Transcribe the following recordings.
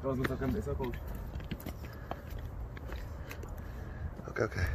cosa sto cambiando cosa. Ok, ok.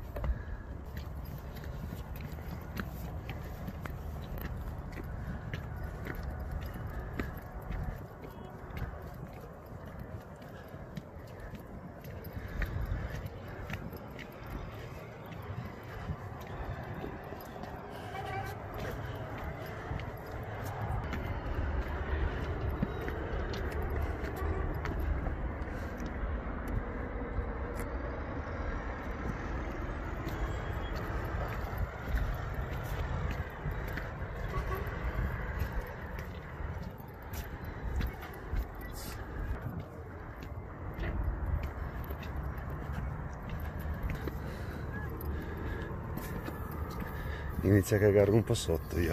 Inizia a cagare un po' sotto io.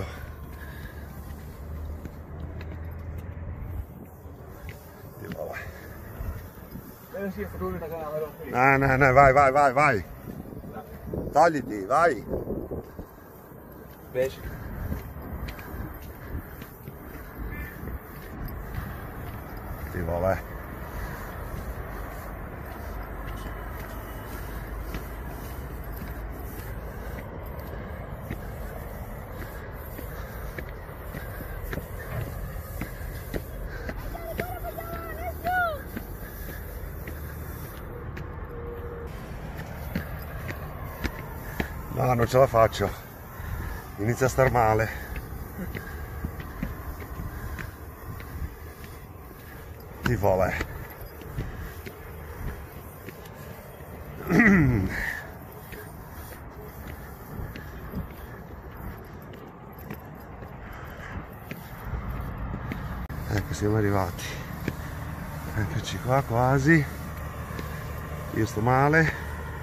No, vai. Togliti, vai. Pesce. Sì, vabbè. No, non ce la faccio. Inizia a star male. Tipo, vabbè. Ecco, siamo arrivati. Eccoci qua, quasi. Io sto male.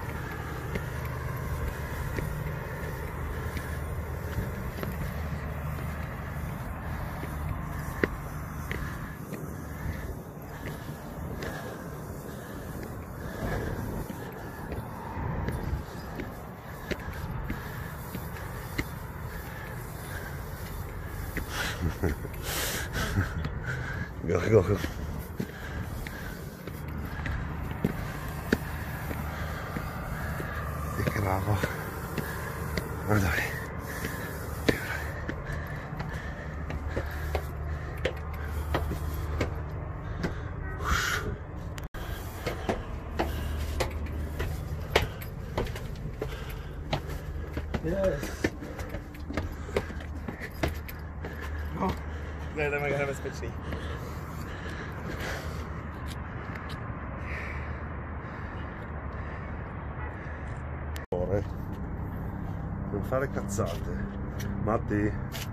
Go. Che bravo. Ma dai. Yes. No. Nee, dan gaan we specie. Non fare cazzate. Matti.